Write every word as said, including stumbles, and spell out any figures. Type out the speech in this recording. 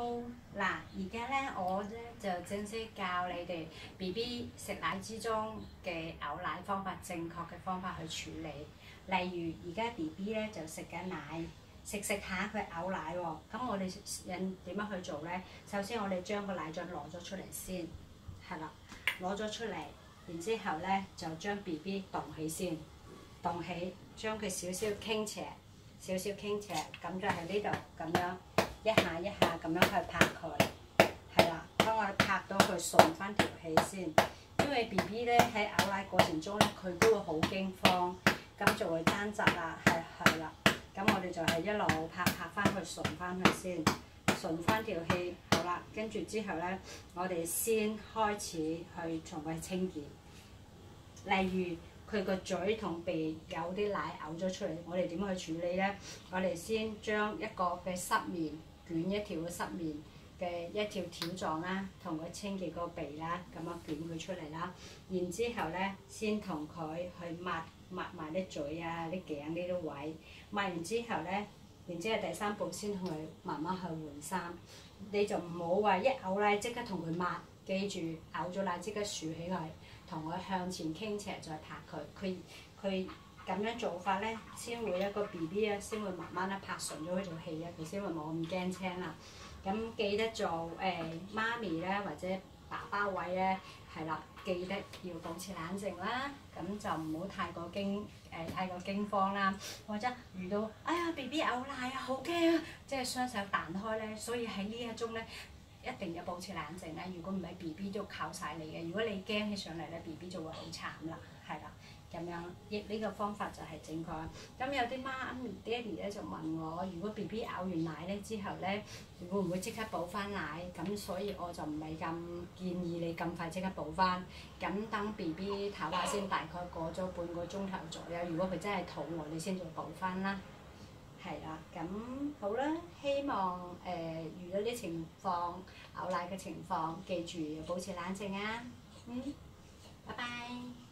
Hello， 嗱，而家咧我咧就正式教你哋 B B 食奶之中嘅嘔奶方法，正確嘅方法去處理。例如而家 B B 咧就食緊奶，食食下佢嘔奶喎，咁我哋人點樣去做咧？首先我哋將個奶樽攞咗出嚟先，係啦，攞咗出嚟，然之後咧就將 B B 棟起先，棟起，將佢少少傾斜，少少傾斜，咁就喺呢度咁樣。一下一下咁樣去拍佢，係啦，當我拍到佢順翻條氣先。因為 B B 咧喺嘔奶過程中咧，佢都會好驚慌，咁就會掙扎啦，係係啦。咁我哋就係一路拍拍翻佢順翻佢先，順翻條氣，好啦。跟住之後咧，我哋先開始去從佢清潔。例如佢個嘴同鼻有啲奶嘔咗出嚟，我哋點去處理咧？我哋先將一個嘅濕棉。捲一條嘅濕棉嘅一條條狀啦，同佢清潔個鼻啦，咁樣捲佢出嚟啦。然之後咧，先同佢去抹抹埋啲嘴啊、啲頸呢啲位。抹完之後咧，然之後第三步先同佢慢慢去換衫。你就唔好話一嘔奶即刻同佢抹，記住嘔咗奶即刻豎起佢，同佢向前傾斜再拍佢。佢佢。咁樣做法咧，先會一個 B B 啊，先會慢慢咧拍順咗佢條氣啊，佢先會冇咁驚青啦。咁記得做誒、呃、媽咪咧，或者爸爸位咧，係啦，記得要保持冷靜啦。咁就唔好太過驚誒、呃，太過驚慌啦。或者遇到哎呀 B B 嘔奶啊，好驚啊，即係雙手彈開咧。所以喺呢一種咧，一定要保持冷靜咧。如果唔係 B B 都靠晒你嘅。如果你驚起上嚟咧 ，B B 就會好慘啦，係啦。咁樣，亦呢個方法就係正確。咁有啲媽咪爹哋咧就問我，如果 B B 咬完奶咧之後咧，會唔會即刻補翻奶？咁所以我就唔係咁建議你咁快即刻補翻。咁等 B B 唞下先，大概過咗半個鐘頭左右。如果佢真係肚餓，你先再補翻啦。係啦，咁好啦，希望誒、呃、遇到啲情況嘔奶嘅情況，記住要保持冷靜啊。嗯，拜拜。